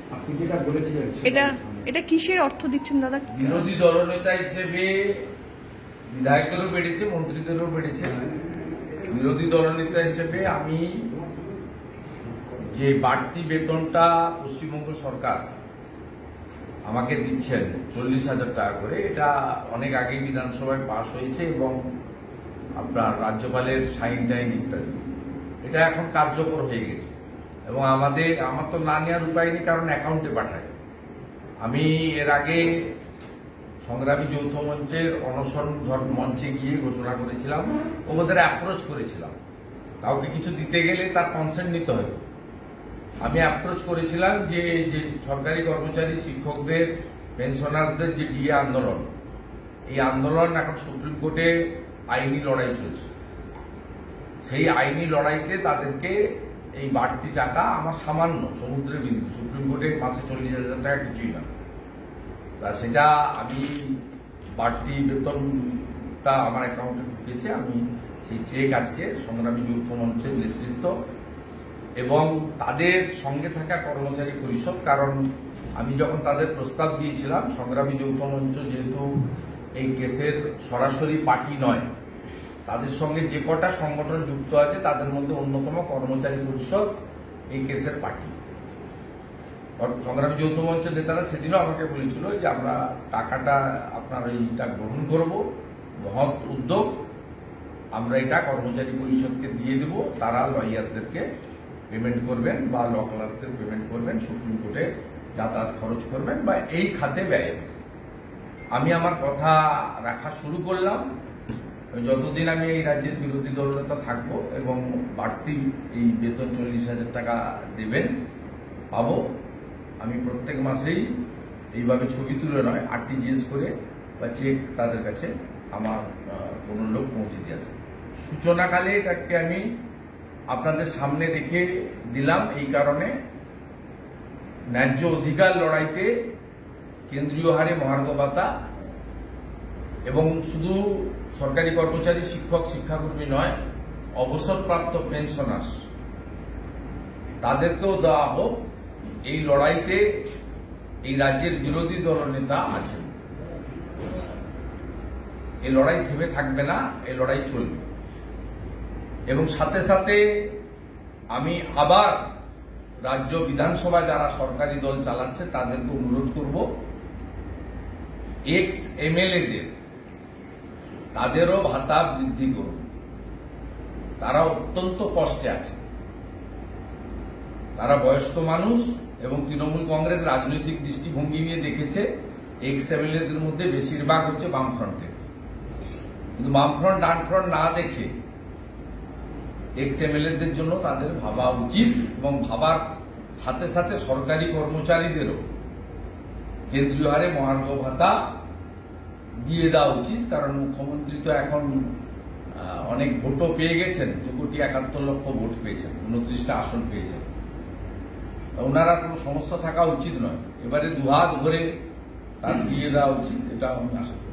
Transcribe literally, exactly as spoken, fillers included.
আপনি যেটা বলেছিলেন এটা এটা কিসের অর্থ দিচ্ছেন দাদা? বিরোধী দলনেতা হিসেবে বিধায়কদেরও বেড়েছে, মন্ত্রীদেরও বেড়েছে। বিরোধী দলনেতা হিসেবে আমি যে বাড়তি বেতনটা পশ্চিমবঙ্গ সরকার আমাকে দিচ্ছেন চল্লিশ হাজার টাকা করে, এটা অনেক আগেই বিধানসভায় পাশ হয়েছে এবং আপনার রাজ্যপালের সাইন টাইন ইত্যাদি, এটা এখন কার্যকর হয়ে গেছে এবং আমাদের আমার তো না নেওয়ার উপায় নেই, কারণ অ্যাকাউন্টে পাঠায়। আমি এর আগে সংগ্রামী যৌথ মঞ্চের অনশন মঞ্চে গিয়ে ঘোষণা করেছিলাম, ওদের অ্যাপ্রোচ করেছিলাম, কাউকে কিছু দিতে গেলে তার কনসেন্ট নিতে হবে। আমি অ্যাপ্রোচ করেছিলাম যে যে সরকারি কর্মচারী, শিক্ষকদের, পেনশনার্সদের যে ডিএ আন্দোলন, এই আন্দোলন এখন সুপ্রিম কোর্টে আইনি লড়াই চলছে। সেই আইনি লড়াইতে তাদেরকে এই বাড়তি টাকা, আমার সামান্য সমুদ্রের বিন্দু, সুপ্রিম কোর্টে মাসে চল্লিশ হাজার টাকা কিছুই না, তা সেটা আমি বাড়তি বেতনটা আমার অ্যাকাউন্টে ঢুকেছে। আমি সেই চেক আজকে সংগ্রামী যৌথ মঞ্চের নেতৃত্ব এবং তাদের সঙ্গে থাকা কর্মচারী পরিষদ, কারণ আমি যখন তাদের প্রস্তাব দিয়েছিলাম, সংগ্রামী যৌথ মঞ্চ যেহেতু এই কেসের সরাসরি পার্টি নয়, তাদের সঙ্গে যে কটা সংগঠন যুক্ত আছে তাদের মধ্যে অন্যতম কর্মচারী পরিষদ এই কেসের পার্টি। সংগ্রামী যৌথ মঞ্চের নেতারা সেদিনও আমাকে বলেছিল যে আমরা টাকাটা আপনার এইটা গ্রহণ করব, মহৎ উদ্যোগ, আমরা এটা কর্মচারী পরিষদকে দিয়ে দেব, তারা লয়ারদেরকে পেমেন্ট করবেন বা ল ক্লার্কদের পেমেন্ট করবেন, সুপ্রিম কোর্টে যাতায়াত খরচ করবেন বা এই খাতে ব্যয়। আমি আমার কথা রাখা শুরু করলাম। যতদিন আমি এই রাজ্যের বিরোধী দলনেতা থাকবো এবং বাড়তি এই বেতন চল্লিশ হাজার টাকা দেবেন পাবো, আমি প্রত্যেক মাসেই এইভাবে ছবি তুলে নয়, আরটিজিএস করে বা চেক তাদের কাছে আমার কোনো লোক পৌঁছে দিয়ে আসবে। সূচনাকালে এটাকে আমি আপনাদের সামনে রেখে দিলাম এই কারণে, ন্যায্য অধিকার লড়াইতে কেন্দ্রীয় হারে মহার্ঘ ভাতা এবং শুধু সরকারি কর্মচারী, শিক্ষক, শিক্ষাকর্মী নয়, অবসরপ্রাপ্ত পেনশনার্স তাদেরকেও দেওয়া হোক। এই লড়াইতে এই রাজ্যের বিরোধী দলনেতা আছেন, এই লড়াই থেমে থাকবে না, এই লড়াই চলবে। এবং সাথে সাথে আমি আবার রাজ্য বিধানসভা যারা সরকারি দল চালাচ্ছে তাদেরকে অনুরোধ করব, এক্স এমএলএদের তাদেরও ভাতা বৃদ্ধি করুন। তারা অত্যন্ত কষ্টে আছে, তারা বয়স্ক মানুষ এবং তৃণমূল কংগ্রেস রাজনৈতিক দৃষ্টিভঙ্গি নিয়ে দেখেছে এক্স এমএলএদের মধ্যে বেশিরভাগ হচ্ছে বামফ্রন্টের, কিন্তু বামফ্রন্ট ডানফ্রন্ট না দেখে এক্স এমএলএদের জন্য তাদের ভাবা উচিত এবং ভাবার সাথে সাথে সরকারি কর্মচারীদেরও কেন্দ্রীয় হারে মহার্ঘ ভাতা দিয়ে দেওয়া উচিত। কারণ মুখ্যমন্ত্রী তো এখন অনেক ভোটও পেয়ে গেছেন, দু কোটি একাত্তর লক্ষ ভোট পেয়েছেন, উনত্রিশটা আসন পেয়েছেন, ওনারা কোনো সমস্যা থাকা উচিত নয়, এবারে দুহাত ভরে তার দিয়ে দেওয়া উচিত, এটা আমি আশা করি।